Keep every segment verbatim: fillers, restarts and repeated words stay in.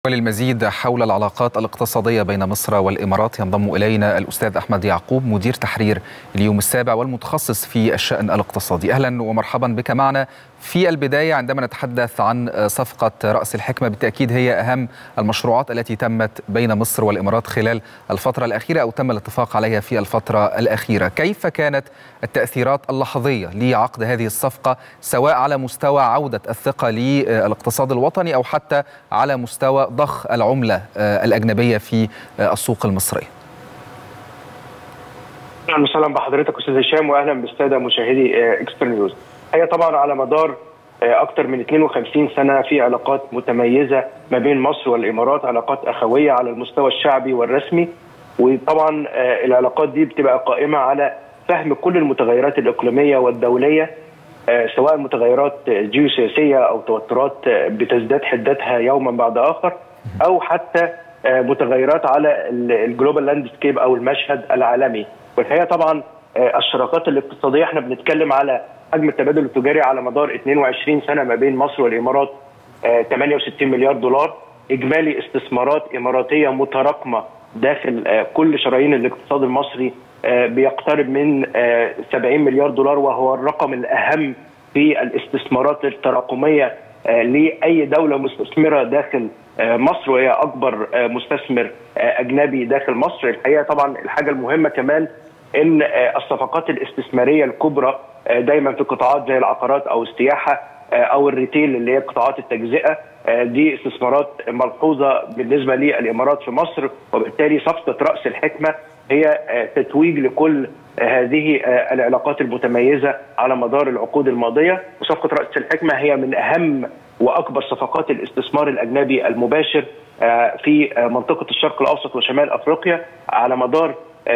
وللمزيد حول العلاقات الاقتصادية بين مصر والإمارات ينضم إلينا الأستاذ أحمد يعقوب مدير تحرير اليوم السابع والمتخصص في الشأن الاقتصادي. أهلا ومرحبا بك معنا. في البداية عندما نتحدث عن صفقة رأس الحكمة بالتأكيد هي أهم المشروعات التي تمت بين مصر والإمارات خلال الفترة الأخيرة أو تم الاتفاق عليها في الفترة الأخيرة. كيف كانت التأثيرات اللحظية لعقد هذه الصفقة سواء على مستوى عودة الثقة للاقتصاد الوطني أو حتى على مستوى ضخ العملة الأجنبية في السوق المصرية؟ اهلا وسهلا بحضرتك استاذ هشام، واهلا بالساده مشاهدي اكسترا نيوز. هي طبعا على مدار اكثر من اثنين وخمسين سنه في علاقات متميزه ما بين مصر والامارات، علاقات اخويه على المستوى الشعبي والرسمي، وطبعا العلاقات دي بتبقى قائمه على فهم كل المتغيرات الاقليميه والدوليه، سواء متغيرات جيوسياسيه او توترات بتزداد حدتها يوما بعد اخر، او حتى متغيرات على الجلوبال لاندسكيب او المشهد العالمي. والحقيقه طبعا الشراكات الاقتصاديه احنا بنتكلم على حجم التبادل التجاري على مدار اثنين وعشرين سنه ما بين مصر والامارات ثمانية وستين مليار دولار، اجمالي استثمارات اماراتيه متراكمه داخل كل شرايين الاقتصاد المصري بيقترب من سبعين مليار دولار، وهو الرقم الاهم في الاستثمارات التراكميه لاي دوله مستثمره داخل مصر، وهي اكبر مستثمر اجنبي داخل مصر. الحقيقه طبعا الحاجه المهمه كمان ان الصفقات الاستثماريه الكبرى دايما في قطاعات زي العقارات او السياحه او الريتيل اللي هي قطاعات التجزئه، دي استثمارات ملحوظه بالنسبه للامارات في مصر، وبالتالي صفقه راس الحكمه هي تتويج لكل هذه العلاقات المتميزه على مدار العقود الماضيه. وصفقه راس الحكمه هي من اهم واكبر صفقات الاستثمار الاجنبي المباشر في منطقه الشرق الاوسط وشمال افريقيا على مدار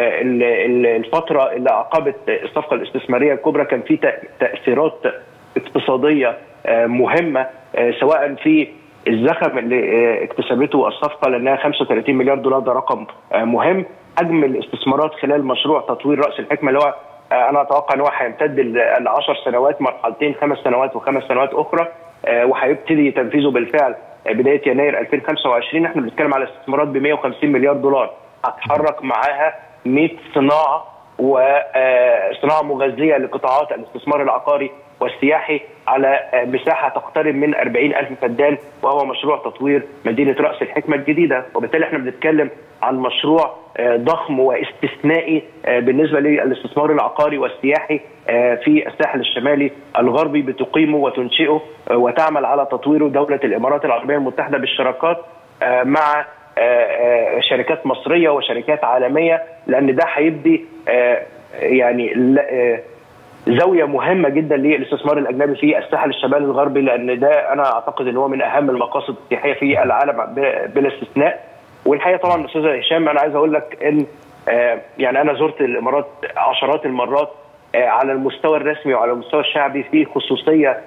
الفتره اللي عقبت الصفقه الاستثماريه الكبرى. كان في تاثيرات اقتصاديه مهمه، سواء في الزخم اللي اكتسبته الصفقه لانها خمسة وثلاثين مليار دولار، ده رقم مهم. حجم الاستثمارات خلال مشروع تطوير راس الحكمه اللي هو انا اتوقع ان هو هيمتد ل عشر سنوات، مرحلتين خمس سنوات وخمس سنوات اخرى، وهيبتدي تنفيذه بالفعل بدايه يناير ألفين وخمسة وعشرين. احنا بنتكلم على استثمارات ب مئة وخمسين مليار دولار، هتحرك معاها مئة صناعه وصناعه مغذيه لقطاعات الاستثمار العقاري والسياحي على مساحه تقترب من أربعين ألف فدان، وهو مشروع تطوير مدينه راس الحكمه الجديده. وبالتالي احنا بنتكلم عن مشروع ضخم واستثنائي بالنسبه للاستثمار العقاري والسياحي في الساحل الشمالي الغربي، بتقيمه وتنشئه وتعمل على تطويره دوله الامارات العربيه المتحده بالشراكات مع شركات مصريه وشركات عالميه، لان ده هيدي يعني زاويه مهمه جدا للاستثمار الاجنبي في الساحل الشمالي الغربي، لان ده انا اعتقد ان هو من اهم المقاصد السياحيه في العالم بلا استثناء. والحقيقه طبعا استاذ هشام انا عايز اقول لك ان يعني انا زرت الامارات عشرات المرات على المستوى الرسمي وعلى المستوى الشعبي، في خصوصيه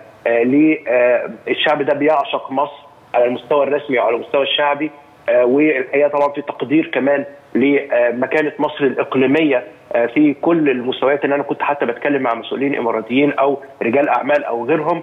للشعب ده بيعشق مصر على المستوى الرسمي وعلى المستوى الشعبي، والحقيقه طبعا في تقدير كمان لمكانه مصر الاقليميه في كل المستويات، اللي انا كنت حتى بتكلم مع مسؤولين اماراتيين او رجال اعمال او غيرهم.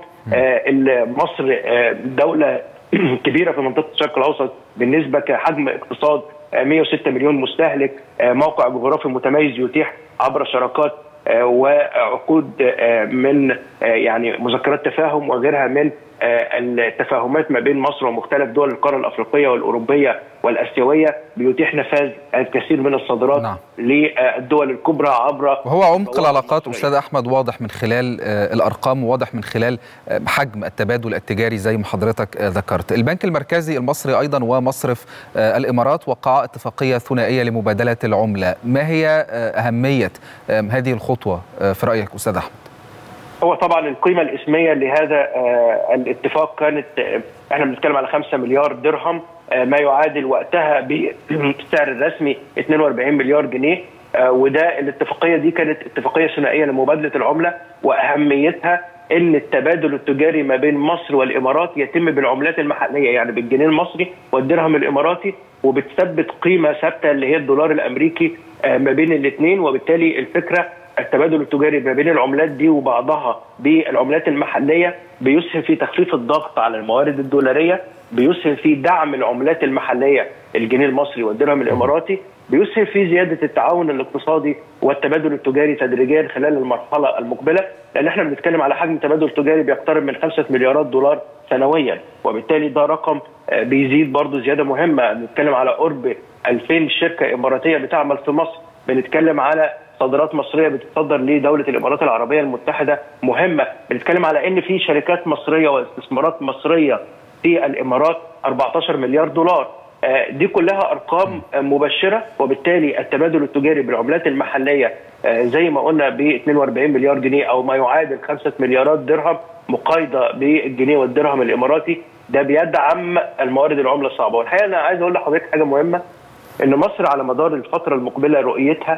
مصر دوله كبيره في منطقه الشرق الاوسط بالنسبه كحجم اقتصاد، مئة وستة مليون مستهلك، موقع جغرافي متميز يتيح عبر شراكات وعقود من يعني مذكرات تفاهم وغيرها من التفاهمات ما بين مصر ومختلف دول القاره الافريقيه والاوروبيه والاسيويه، بيتيح نفاذ الكثير من الصادرات نعم. للدول الكبرى عبر. وهو عمق العلاقات استاذ احمد واضح من خلال الارقام، وواضح من خلال حجم التبادل التجاري زي ما حضرتك ذكرت. البنك المركزي المصري ايضا ومصرف الامارات وقعا اتفاقيه ثنائيه لمبادله العمله، ما هي اهميه هذه الخطوه في رايك استاذ احمد؟ هو طبعا القيمه الاسميه لهذا الاتفاق كانت احنا بنتكلم على خمسة مليار درهم، ما يعادل وقتها بالسعر الرسمي اثنين وأربعين مليار جنيه. وده الاتفاقيه دي كانت اتفاقيه ثنائيه لمبادله العمله، واهميتها ان التبادل التجاري ما بين مصر والامارات يتم بالعملات المحليه، يعني بالجنيه المصري والدرهم الاماراتي، وبتثبت قيمه ثابته اللي هي الدولار الامريكي ما بين الاثنين. وبالتالي الفكره التبادل التجاري ما بين العملات دي وبعضها بالعملات المحليه بيسهم في تخفيف الضغط على الموارد الدولاريه، بيسهم في دعم العملات المحليه، الجنيه المصري والدرهم الاماراتي، بيسهم في زياده التعاون الاقتصادي والتبادل التجاري تدريجيا خلال المرحله المقبله، لان احنا بنتكلم على حجم تبادل تجاري بيقترب من خمسة مليارات دولار سنويا، وبالتالي ده رقم بيزيد برضه زياده مهمه. بنتكلم على قرب ألفين شركه اماراتيه بتعمل في مصر، بنتكلم على صادرات مصريه بتتصدر لدوله الامارات العربيه المتحده مهمه، بنتكلم على ان في شركات مصريه واستثمارات مصريه في الامارات أربعة عشر مليار دولار. دي كلها ارقام مبشره، وبالتالي التبادل التجاري بالعملات المحليه زي ما قلنا ب اثنين وأربعين مليار جنيه او ما يعادل خمسة مليارات درهم مقايضه بالجنيه والدرهم الاماراتي، ده بيدعم الموارد العمله الصعبه. والحقيقه انا عايز اقول لحضرتك حاجه مهمه، ان مصر على مدار الفتره المقبله رؤيتها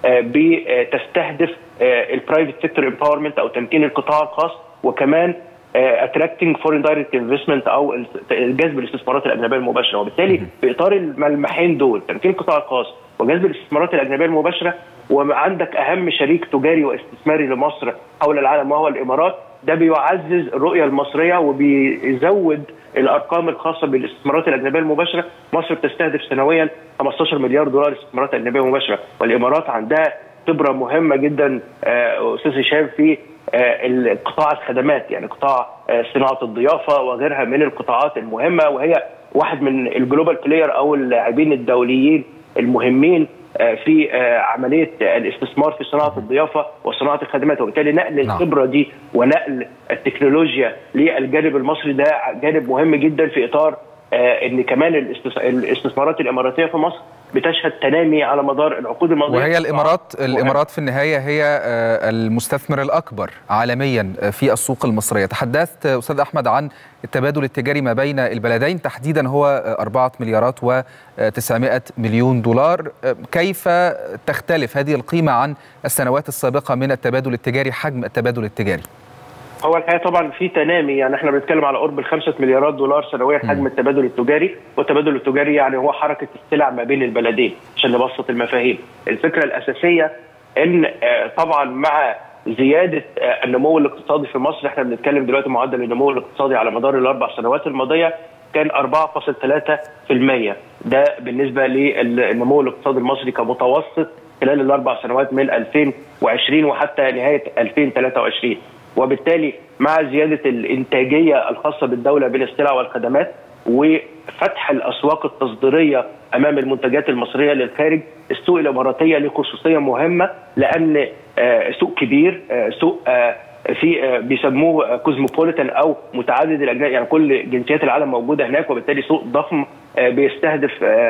بتستهدف البرايفت سيكتور امباورمنت او تمكين القطاع الخاص، وكمان اتراكتنج فورين دايركت انفستمنت او جذب الاستثمارات الاجنبيه المباشره. وبالتالي في اطار الملمحين دول، تمكين القطاع الخاص وجذب الاستثمارات الاجنبيه المباشره، وعندك اهم شريك تجاري واستثماري لمصر حول العالم وهو الامارات، ده بيعزز الرؤيه المصريه وبيزود الارقام الخاصه بالاستثمارات الاجنبيه المباشره. مصر بتستهدف سنويا خمسة عشر مليار دولار استثمارات اجنبيه مباشره، والامارات عندها خبره مهمه جدا استاذ هشام في القطاع الخدمات، يعني قطاع صناعه الضيافه وغيرها من القطاعات المهمه، وهي واحد من الجلوبال بلاير او اللاعبين الدوليين المهمين في عمليه الاستثمار في صناعه الضيافه وصناعه الخدمات. وبالتالي نقل الخبره دي ونقل التكنولوجيا للجانب المصري ده جانب مهم جدا في اطار ان كمان الاستثمارات الاماراتيه في مصر بتشهد تنامي على مدار العقود الماضيه. وهي الامارات الامارات في النهايه هي المستثمر الاكبر عالميا في السوق المصريه. تحدثت استاذ احمد عن التبادل التجاري ما بين البلدين، تحديدا هو أربعة مليارات وتسعمائة مليون دولار. كيف تختلف هذه القيمه عن السنوات السابقه من التبادل التجاري، حجم التبادل التجاري؟ هو الحقيقه طبعا في تنامي، يعني احنا بنتكلم على قرب الخمسة مليارات دولار سنويا حجم التبادل التجاري، والتبادل التجاري يعني هو حركه السلع ما بين البلدين عشان نبسط المفاهيم. الفكره الاساسيه ان طبعا مع زياده النمو الاقتصادي في مصر، احنا بنتكلم دلوقتي معدل النمو الاقتصادي على مدار الاربع سنوات الماضيه كان أربعة فاصلة ثلاثة بالمئة، ده بالنسبه للنمو الاقتصادي المصري كمتوسط خلال الاربع سنوات من ألفين وعشرين وحتى نهايه ألفين وثلاثة وعشرين. وبالتالي مع زياده الانتاجيه الخاصه بالدوله بين السلع والخدمات وفتح الاسواق التصديريه امام المنتجات المصريه للخارج، السوق الاماراتيه له خصوصيه مهمه، لان سوق كبير، سوق في بيسموه كوزموبوليتان او متعدد الاجناس، يعني كل جنسيات العالم موجوده هناك، وبالتالي سوق ضخم بيستهدف،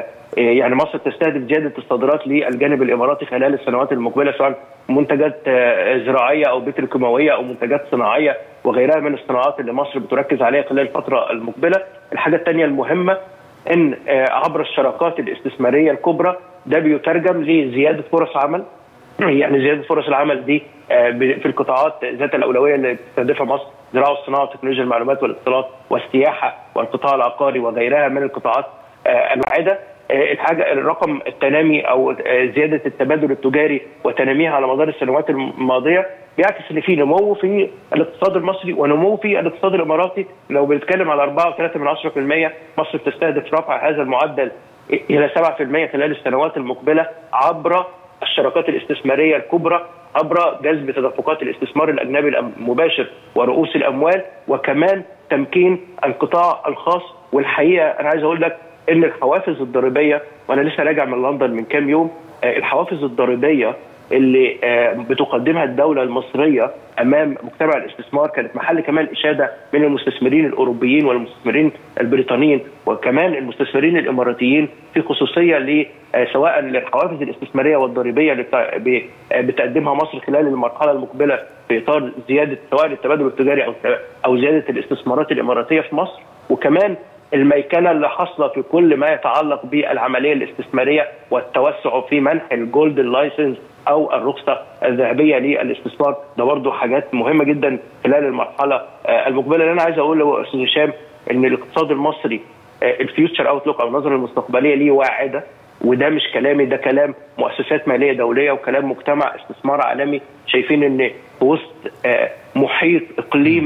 يعني مصر تستهدف زياده الصادرات للجانب الاماراتي خلال السنوات المقبله، سواء منتجات زراعيه او بتروكيماويه او منتجات صناعيه وغيرها من الصناعات اللي مصر بتركز عليها خلال الفتره المقبله. الحاجه الثانيه المهمه ان عبر الشراكات الاستثماريه الكبرى ده بيترجم لزياده فرص عمل، يعني زياده فرص العمل دي في القطاعات ذات الاولويه اللي بتستهدفها مصر، زراعه والصناعه وتكنولوجيا المعلومات والاتصالات والسياحه والقطاع العقاري وغيرها من القطاعات الواعده. الحاجه الرقم التنامي او زياده التبادل التجاري وتناميها على مدار السنوات الماضيه بيعكس ان في نمو في الاقتصاد المصري ونمو في الاقتصاد الاماراتي. لو بنتكلم على أربعة فاصلة ثلاثة بالمئة، مصر بتستهدف رفع هذا المعدل الى سبعة بالمئة خلال السنوات المقبله عبر الشراكات الاستثماريه الكبرى، عبر جذب تدفقات الاستثمار الاجنبي المباشر ورؤوس الاموال، وكمان تمكين القطاع الخاص. والحقيقه انا عايز اقول لك ان الحوافز الضريبيه، وانا لسه راجع من لندن من كام يوم، الحوافز الضريبيه اللي بتقدمها الدوله المصريه امام مجتمع الاستثمار كانت محل كمان اشاده من المستثمرين الاوروبيين والمستثمرين البريطانيين وكمان المستثمرين الاماراتيين، في خصوصيه ل سواء للحوافز الاستثماريه والضريبيه اللي بتقدمها مصر خلال المرحله المقبله في اطار زياده سواء التبادل التجاري او او زياده الاستثمارات الاماراتيه في مصر، وكمان الميكنه اللي حاصله في كل ما يتعلق بالعمليه الاستثماريه والتوسع في منح الجولدن لايسنس او الرخصه الذهبيه للاستثمار. ده برضه حاجات مهمه جدا خلال المرحله المقبله. اللي انا عايز اقوله استاذ هشام ان الاقتصاد المصري الفيوتشر اوتلوك او النظره المستقبليه ليه واعده، وده مش كلامي، ده كلام مؤسسات ماليه دوليه وكلام مجتمع استثمار عالمي. شايفين ان في وسط محيط اقليمي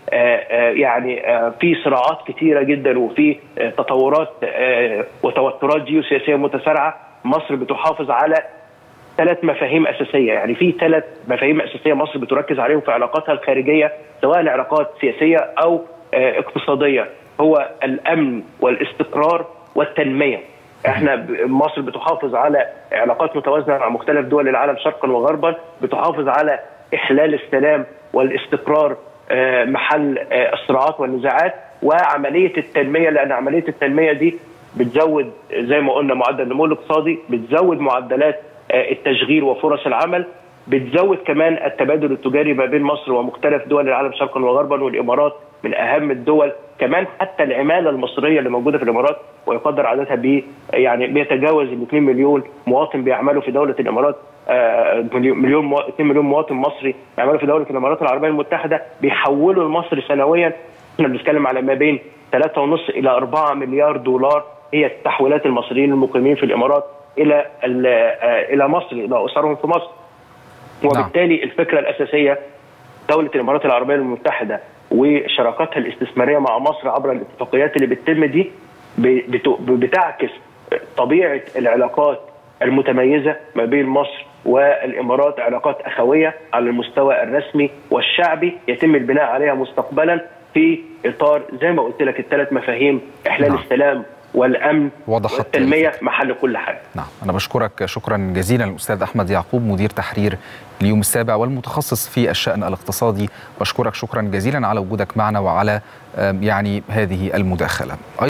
يعني في صراعات كثيره جدا وفي تطورات وتوترات جيوسياسيه متسارعه، مصر بتحافظ على ثلاث مفاهيم اساسيه، يعني في ثلاث مفاهيم اساسيه مصر بتركز عليهم في علاقاتها الخارجيه، سواء علاقات سياسيه او اقتصاديه، هو الامن والاستقرار والتنميه. احنا مصر بتحافظ على علاقات متوازنه مع مختلف دول العالم شرقا وغربا، بتحافظ على احلال السلام والاستقرار محل الصراعات والنزاعات، وعمليه التنميه، لان عمليه التنميه دي بتزود زي ما قلنا معدل النمو الاقتصادي، بتزود معدلات التشغيل وفرص العمل، بتزود كمان التبادل التجاري ما بين مصر ومختلف دول العالم شرقا وغربا، والامارات من اهم الدول، كمان حتى العماله المصريه اللي موجوده في الامارات ويقدر عددها ب يعني بيتجاوز ال اثنين مليون مواطن بيعملوا في دوله الامارات، مليون مو... اثنين مليون مواطن مصري بيعملوا في دوله الامارات العربيه المتحده، بيحولوا لمصر سنويا احنا بنتكلم على ما بين ثلاثة ونص الى أربعة مليار دولار، هي تحويلات المصريين المقيمين في الامارات الى الى مصر، الى اسرهم في مصر. وبالتالي الفكره الاساسيه دوله الامارات العربيه المتحده وشراكاتها الاستثماريه مع مصر عبر الاتفاقيات اللي بتتم دي بتعكس طبيعه العلاقات المتميزه ما بين مصر والامارات، علاقات اخويه على المستوى الرسمي والشعبي يتم البناء عليها مستقبلا في اطار زي ما قلت لك الثلاث مفاهيم، احلال نعم. السلام والامن والتنميه محل كل حاجه. نعم، انا بشكرك شكرا جزيلا الاستاذ احمد يعقوب مدير تحرير اليوم السابع والمتخصص في الشأن الاقتصادي، بشكرك شكرا جزيلا على وجودك معنا وعلى يعني هذه المداخله.